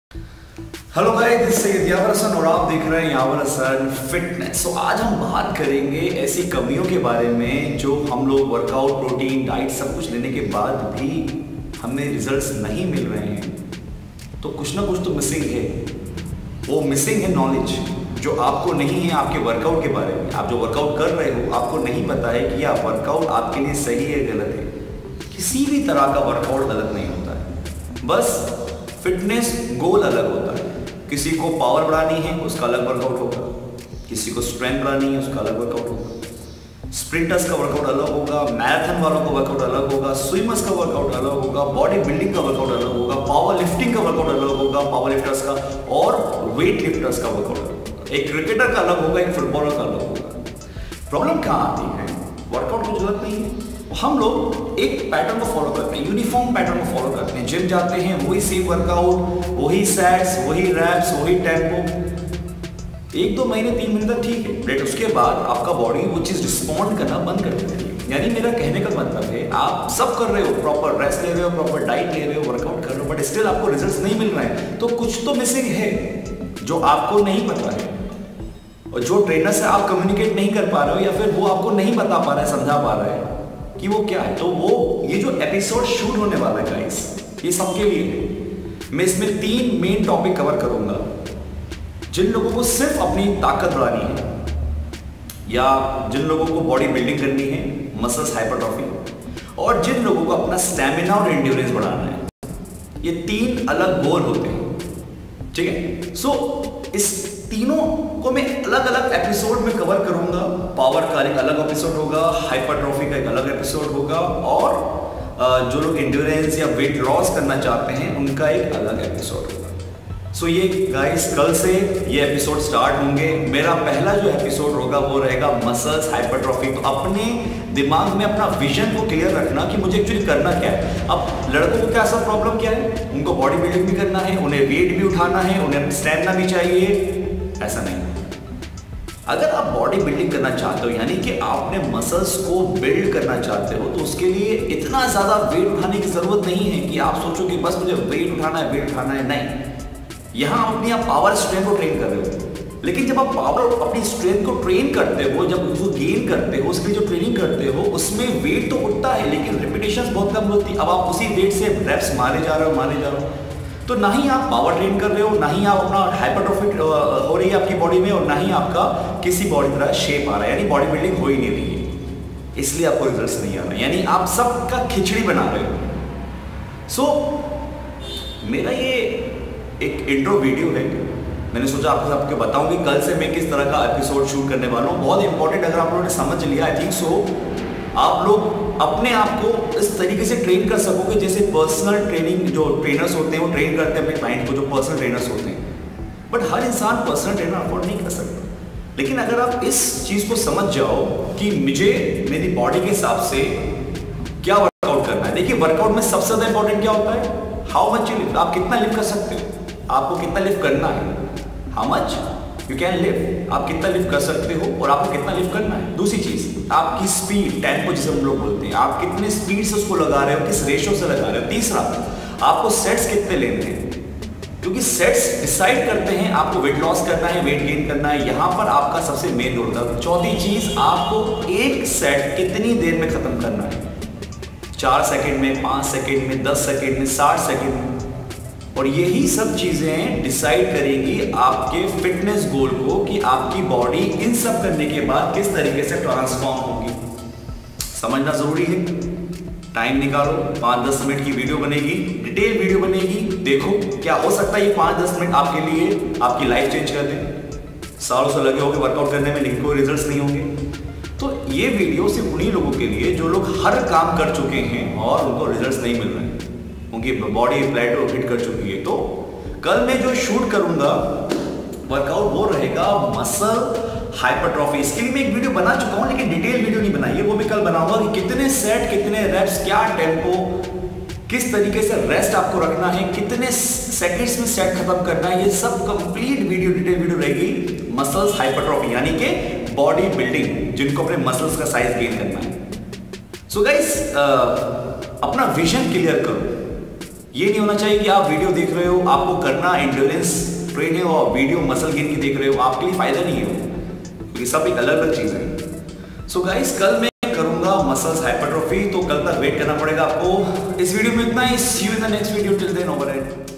Hello भाई, this is यावर हसन और आप देख रहे हैं यावर हसन फिटनेस। तो आज हम बात करेंगे ऐसी कमियों के बारे में जो हम लोग वर्कआउट, प्रोटीन, डाइट सब कुछ लेने के बाद भी हमें रिजल्ट्स नहीं मिल रहे हैं। तो कुछ ना कुछ तो मिसिंग है। वो मिसिंग है नॉलेज जो आपको नहीं है आपके वर्कआउट के बारे में। आप जो वर्कआउट कर रहे हो आपको नहीं पता है कि यह वर्कआउट आपके लिए सही है गलत है। किसी भी तरह का वर्कआउट गलत नहीं होता है, बस फिटनेस गोल अलग होता है। किसी को पावर बढ़ानी है उसका अलग वर्कआउट होगा, किसी को स्ट्रेंथ बढ़ानी है उसका अलग वर्कआउट होगा, स्प्रिंटर्स का वर्कआउट अलग होगा, मैराथन वालों का वर्कआउट अलग होगा, स्विमर्स का वर्कआउट अलग होगा, बॉडी बिल्डिंग का वर्कआउट अलग होगा, पावर लिफ्टिंग का वर्कआउट अलग होगा, पावर लिफ्टर्स का और वेट लिफ्टर्स का वर्कआउट अलग होगा। एक क्रिकेटर का अलग होगा, एक फुटबॉलर का अलग होगा। प्रॉब्लम कहाँ आती है? वर्कआउट कुछ गलत नहीं है, हम लोग एक पैटर्न को फॉलो करते हैं, यूनिफॉर्म पैटर्न को फॉलो करते हैं। जिम जाते हैं वही सेम वर्कआउट, वही सेट्स, वही रैप्स, वही टेम्पो। 1-2 महीने 3 महीने तक ठीक है, बट उसके बाद आपका बॉडी वो चीज रिस्पॉन्ड करना बंद कर देती है। यानी मेरा कहने का मतलब है आप सब कर रहे हो, प्रॉपर रेस्ट ले रहे हो, प्रॉपर डाइट ले रहे हो, वर्कआउट कर रहे हो, बट स्टिल आपको रिजल्ट्स नहीं मिल रहे हैं। तो कुछ तो मिसिंग है जो आपको नहीं पता है, और जो ट्रेनर से आप कम्युनिकेट नहीं कर पा रहे हो या फिर वो आपको नहीं बता पा रहा है, समझा पा रहा है कि वो क्या है। तो वो ये जो एपिसोड शूट होने वाला है गाइस, ये सबके लिए है। मैं इसमें 3 मेन टॉपिक कवर करूंगा। जिन लोगों को सिर्फ अपनी ताकत बढ़ानी है, या जिन लोगों को बॉडी बिल्डिंग करनी है, मसल्स हाइपरट्रॉफी, और जिन लोगों को अपना स्टैमिना और एंड्योरेंस बढ़ाना है। ये 3 अलग गोल होते हैं, ठीक है। सो इस तीनों को मैं अलग अलग एपिसोड में कवर करूंगा। पावर का एक अलग एपिसोड होगा, हाइपरट्रॉफी का एक अलग एपिसोड होगा, और जो लोग एंड्योरेंस या वेट लॉस करना चाहते हैं उनका एक अलग एपिसोड होगा। सो ये गाइस कल से ये एपिसोड स्टार्ट होंगे। मेरा पहला जो एपिसोड होगा वो रहेगा मसल्स हाइपरट्रॉफी। तो अपने दिमाग में अपना विजन को क्लियर रखना कि मुझे एक्चुअली करना क्या है। अब लड़कों को क्या ऐसा प्रॉब्लम क्या है, उनको बॉडी बिल्डिंग भी करना है, उन्हें वेट भी उठाना है, उन्हें स्टैमिना भी चाहिए। ऐसा नहीं। अगर आप बॉडी बिल्डिंग करना चाहते हो, यानी कि आपने मसल्स को बिल्ड करना चाहते हो, तो उसके लिए इतना ज्यादा वेट उठाने की जरूरत नहीं है कि आप सोचो कि बस मुझे वेट उठाना है, वेट उठाना है। नहीं, यहां अपनी आप पावर स्ट्रेंथ को ट्रेन कर रहे हो। लेकिन जब आप पावर अपनी स्ट्रेंथ को ट्रेन करते हो, जब उसको गेन करते हो, उसके लिए जो ट्रेनिंग करते हो, उसमें वेट तो उठता है लेकिन रिपीटेशन बहुत कम होती है। अब आप उसी वेट से रेप्स मारे जा रहे हो, तो ना ही आप पावर ट्रेन कर रहे हो, ना ही आप अपना हाइपरट्रॉफी हो रही है आपकी बॉडी में, और ना ही आपका किसी बॉडी तरह शेप आ रहा है, यानी बॉडी बिल्डिंग हो ही नहीं रही है। इसलिए आपको रिजल्ट्स नहीं आ रहे, यानी आप सबका खिचड़ी बना रहे हो। सो मेरा ये एक इंट्रो वीडियो है, मैंने सोचा आपको बताऊं कि कल से मैं किस तरह का एपिसोड शूट करने वाला हूँ। बहुत इंपॉर्टेंट, अगर आप लोगों ने समझ लिया, आई थिंक सो, आप लोग अपने आप को इस तरीके से ट्रेन कर सकोगे जैसे पर्सनल ट्रेनिंग जो ट्रेनर्स होते हैं वो ट्रेन करते हैं अपने क्लाइंट को, जो पर्सनल ट्रेनर्स होते हैं। बट हर इंसान पर्सनल ट्रेनर अफोर्ड नहीं कर सकता। लेकिन अगर आप इस चीज को समझ जाओ कि मुझे मेरी बॉडी के हिसाब से क्या वर्कआउट करना है। देखिए, वर्कआउट में सबसे ज्यादा इंपॉर्टेंट क्या होता है? How much you lift. आप कितना लिफ्ट कर सकते हो, आपको कितना लिफ्ट करना है, how much you can lift. आप कितना लिफ्ट कर सकते हो और आपको कितना लिफ्ट करना है। दूसरी चीज, आपकी स्पीड, टेम्पो जिसे हम लोग बोलते हैं, आप कितने स्पीड से उसको लगा रहे हो, किस रेशो से लगा रहे हो। तीसरा, आपको सेट्स कितने लेने हैं, क्योंकि सेट्स डिसाइड करते हैं आपको वेट लॉस करना है, वेट गेन करना है। यहां पर आपका सबसे मेन रोल होता है। चौथी चीज, आपको एक सेट कितनी देर में खत्म करना है, 4 सेकेंड में, 5 सेकेंड में, 10 सेकेंड में, 60 सेकेंड में। और यही सब चीजें डिसाइड करेंगी आपके फिटनेस गोल को कि आपकी बॉडी इन सब करने के बाद किस तरीके से ट्रांसफॉर्म होगी। समझना जरूरी है। टाइम निकालो, 5-10 मिनट की वीडियो बनेगी, डिटेल वीडियो बनेगी। देखो, क्या हो सकता है ये 5-10 मिनट आपके लिए आपकी लाइफ चेंज कर दे। सालों से लगे होंगे वर्कआउट करने में लेकिन कोई रिजल्ट्स नहीं होंगे। तो ये वीडियो सिर्फ उन्हीं लोगों के लिए जो लोग हर काम कर चुके हैं और उनको रिजल्ट्स नहीं मिल रहे हैं, उनकी बॉडी प्लेटो हिट कर चुकी है। तो कल मैं जो शूट करूंगा वर्कआउट वो रहेगा मसल हाइपरट्रॉफी। इसके लिए मैं एक वीडियो बना चुका हूं लेकिन डिटेल वीडियो नहीं बनाई है, वो मैं कल बनाऊंगा कि कितने सेट, कितने रेप्स, क्या टेम्पो, किस तरीके से रेस्ट आपको रखना है, कितने सेकंड्स में सेट खत्म करना है। ये सब कंप्लीट वीडियो, डिटेल वीडियो रहेगी मसल्स हाइपरट्रॉफी, यानी कि बॉडी बिल्डिंग, जिनको अपने मसल्स का साइज गेन करना है। सो गाइस, अपना विजन क्लियर करो ये नहीं होना चाहिए कि आप वीडियो देख रहे हो, आपको करना एंड्योरेंस ट्रेनिंग और वीडियो मसल गेन की देख रहे हो, आपके लिए फायदा नहीं है, क्योंकि सब एक अलग अलग चीज है। सो गाइस, कल मैं करूंगा मसल्स हाइपरट्रोफी, तो कल तक वेट करना पड़ेगा आपको। इस वीडियो में इतना ही। See you in the next video, till then over and